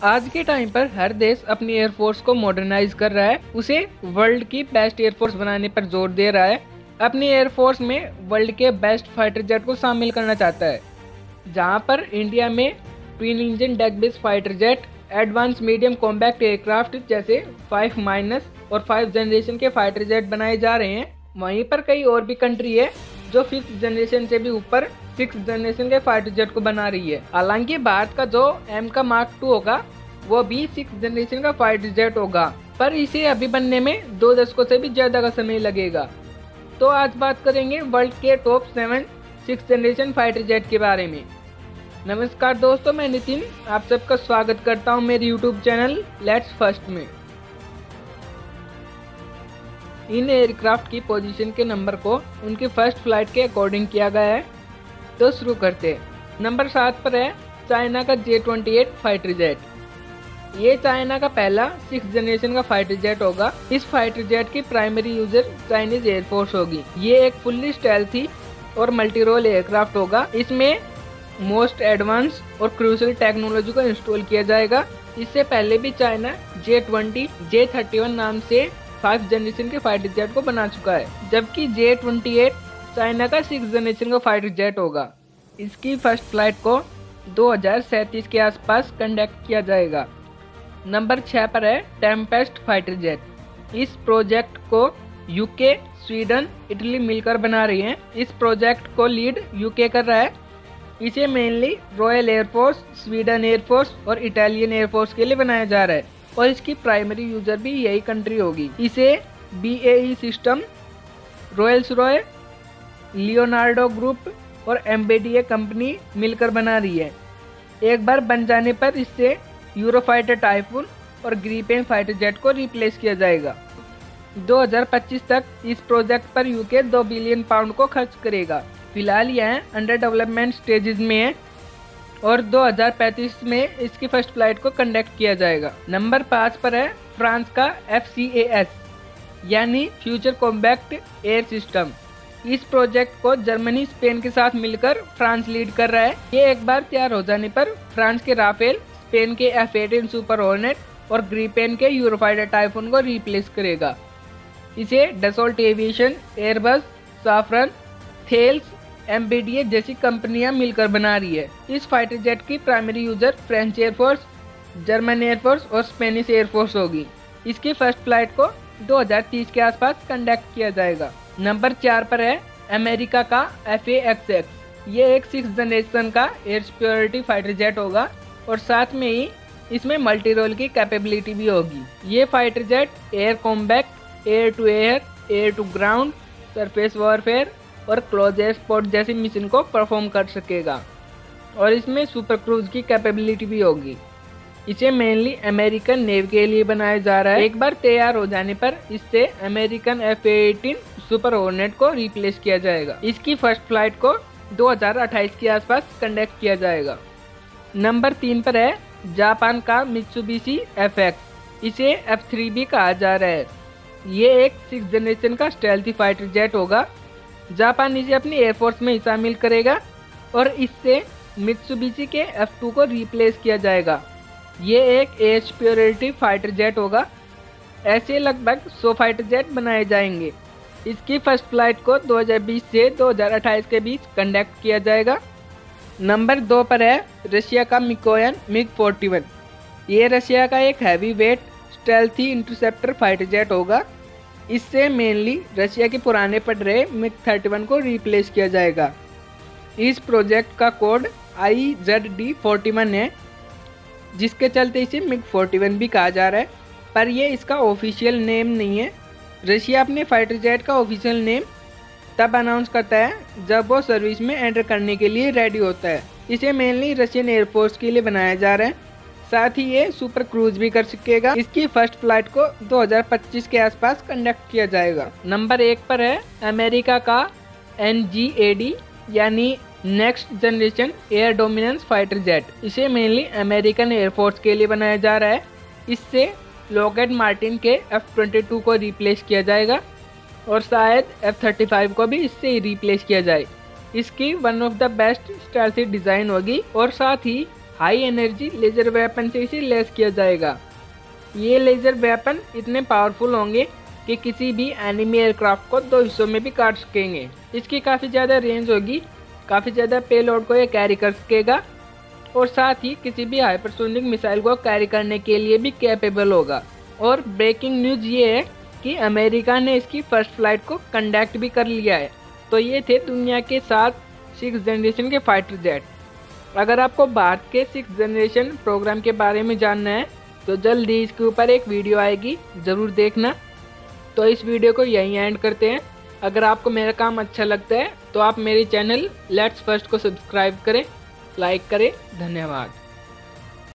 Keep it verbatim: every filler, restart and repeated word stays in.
आज के टाइम पर हर देश अपनी एयरफोर्स को मॉडर्नाइज कर रहा है, उसे वर्ल्ड की बेस्ट एयरफोर्स बनाने पर जोर दे रहा है। अपनी एयरफोर्स में वर्ल्ड के बेस्ट फाइटर जेट को शामिल करना चाहता है, जहां पर इंडिया में twin engine deck based fighter jet, advance medium compact aircraft जैसे फाइव माइनस और फाइव जनरेशन के फाइटर जेट बनाए जा रहे हैं। वहीं पर कई और भी कंट्री है जो फिफ्थ जनरेशन से भी ऊपर सिक्स जनरेशन के फाइटर जेट को बना रही है। हालांकि भारत का जो एम का मार्क टू होगा वो भी सिक्स जनरेशन का फाइटर जेट होगा, पर इसे अभी बनने में दो दशकों से भी ज्यादा का समय लगेगा। तो आज बात करेंगे वर्ल्ड के top seven six generation fighter jet के बारे में। नमस्कार दोस्तों, मैं नितिन आप सबका स्वागत करता हूं मेरे यूट्यूब चैनल लेट्स फर्स्ट में। इन एयरक्राफ्ट की पोजीशन के नंबर को उनकी फर्स्ट फ्लाइट के अकॉर्डिंग किया गया है। तो शुरू करते हैं। नंबर सात पर है चाइना का J twenty eight fighter jet. ये चाइना का पहला सिक्स जनरेशन का फाइटर जेट होगा। इस फाइटर जेट की प्राइमरी यूजर चाइनीज एयरफोर्स होगी। ये एक फुल्ली स्टेल्थी और मल्टी रोल एयरक्राफ्ट होगा। इसमें मोस्ट एडवांस और क्रूशियल टेक्नोलॉजी को इंस्टॉल किया जाएगा। इससे पहले भी China J twenty, J thirty one नाम से फाइव जनरेशन के फाइटर जेट को बना चुका है, जबकि जे ट्वेंटी एट चाइना का सिक्स जनरेशन का फाइटर जेट होगा। इसकी फर्स्ट फ्लाइट को दो हज़ार सैंतीस के आसपास कंडक्ट किया जाएगा। नंबर छह पर है टेम्पेस्ट फाइटर जेट। इस प्रोजेक्ट को यूके, स्वीडन, इटली मिलकर बना रही हैं। इस प्रोजेक्ट को लीड यूके कर रहा है। इसे mainly royal air force, Sweden air force और इटालियन एयरफोर्स के लिए बनाया जा रहा है और इसकी प्राइमरी यूजर भी यही कंट्री होगी। इसे B A E system, Rolls Royce, Leonardo group और एम्बेडिए कंपनी मिलकर बना रही है। एक बार बन जाने पर इससे यूरोफाइटर टाइफून और ग्रीपेन फाइटर जेट को रिप्लेस किया जाएगा। दो हज़ार पच्चीस तक इस प्रोजेक्ट पर यूके दो बिलियन पाउंड को खर्च करेगा। फिलहाल यह अंडर डेवलपमेंट स्टेजेस में है और दो हज़ार पैंतीस में इसकी फर्स्ट फ्लाइट को कंडक्ट किया जाएगा। नंबर पाँच पर है फ्रांस का एफ सी ए एस यानी फ्यूचर कॉम्बैक्ट एयर सिस्टम। इस प्रोजेक्ट को जर्मनी, स्पेन के साथ मिलकर फ्रांस लीड कर रहा है। ये एक बार तैयार हो जाने पर फ्रांस के राफेल, स्पेन के एफ एटीन सुपर हॉर्नेट और ग्रीपेन के यूरोफाइटर टाइफून को रिप्लेस करेगा। इसे Dassault Aviation, Airbus, Safran, Thales, MBDA जैसी कंपनियां मिलकर बना रही है। इस फाइटर जेट की primary user French air force, German air force और स्पेनिश एयरफोर्स होगी। इसकी फर्स्ट फ्लाइट को दो हज़ार तीस के आसपास कंडक्ट किया जाएगा। नंबर चार पर है अमेरिका का एफ ए एक्स एक्स। ये एक सिक्स जनरेशन का एयर सिक्योरिटी फाइटर जेट होगा और साथ में ही इसमें मल्टी रोल की कैपेबिलिटी भी होगी। ये fighter jet air combat, air to air, air to ground, surface warfare और क्लोज एयर सपोर्ट जैसी मिशन को परफॉर्म कर सकेगा और इसमें सुपर क्रूज की कैपेबिलिटी भी होगी। इसे मेनली अमेरिकन नेवी के लिए बनाया जा रहा है। एक बार तैयार हो जाने पर इससे American F eighteen super Hornet को रिप्लेस किया जाएगा। इसकी फर्स्ट फ्लाइट को दो हज़ार अट्ठाईस के आसपास कंडक्ट किया जाएगा। नंबर तीन पर है जापान का मित्सुबिशी एफ एक्स। इसे एफ थ्री भी कहा जा रहा है। ये एक सिक्स जनरेशन का स्टेल्थी फाइटर जेट होगा। जापान इसे अपनी एयरफोर्स में शामिल करेगा और इससे मित्सुबिशी के एफ टू को रिप्लेस किया जाएगा। ये एक एयर सिक्योरिटी फाइटर जेट होगा। ऐसे लगभग सौ फाइटर जेट बनाए जाएंगे। इसकी फर्स्ट फ्लाइट को दो हज़ार बीस से दो हज़ार अट्ठाईस के बीच कंडक्ट किया जाएगा। नंबर दो पर है रशिया का मिकोयन मिग फोर्टी वन। ये रशिया का एक heavy weight stealthy interceptor fighter jet होगा। इससे मेनली रशिया के पुराने पड़ रहे मिग थर्टी वन को रिप्लेस किया जाएगा। इस प्रोजेक्ट का code I Z D forty one है, जिसके चलते इसे मिग फोर्टी वन भी कहा जा रहा है, पर यह इसका ऑफिशियल नेम नहीं है। रशिया अपने फाइटर जेट का ऑफिशियल नेम तब अनाउंस करता है जब वो सर्विस में एंटर करने के लिए रेडी होता है। इसे मेनली रशियन एयरफोर्स के लिए बनाया जा रहा है। साथ ही ये सुपर क्रूज भी कर सकेगा। इसकी फर्स्ट फ्लाइट को दो हज़ार पच्चीस के आसपास कंडक्ट किया जाएगा। नंबर एक पर है अमेरिका का एन जी ए डी यानी next generation air dominance fighter jet. इसे मेनली अमेरिकन एयरफोर्स के लिए बनाया जा रहा है। इससे लॉकहीड मार्टिन के एफ ट्वेंटी टू को रिप्लेस किया जाएगा और शायद एफ थर्टी फाइव को भी इससे ही रिप्लेस किया जाए। इसकी one of the best style design होगी और साथ ही हाई एनर्जी लेज़र वेपन से इसे लेस किया जाएगा। ये लेज़र वेपन इतने पावरफुल होंगे कि किसी भी एनिमी एयरक्राफ्ट को दो हिस्सों में भी काट सकेंगे। इसकी काफ़ी ज़्यादा रेंज होगी, काफ़ी ज़्यादा पेलोड को ये कैरी कर सकेगा और साथ ही किसी भी हाइपरसोनिक मिसाइल को कैरी करने के लिए भी कैपेबल होगा। और ब्रेकिंग न्यूज़ ये है कि अमेरिका ने इसकी फर्स्ट फ्लाइट को कंडक्ट भी कर लिया है। तो ये थे दुनिया के सात सिक्स जनरेशन के फाइटर जेट। अगर आपको भारत के सिक्स जनरेशन प्रोग्राम के बारे में जानना है तो जल्दी इसके ऊपर एक वीडियो आएगी, ज़रूर देखना। तो इस वीडियो को यहीं एंड करते हैं। अगर आपको मेरा काम अच्छा लगता है तो आप मेरे चैनल लेट्स फर्स्ट को सब्सक्राइब करें, लाइक करें। धन्यवाद।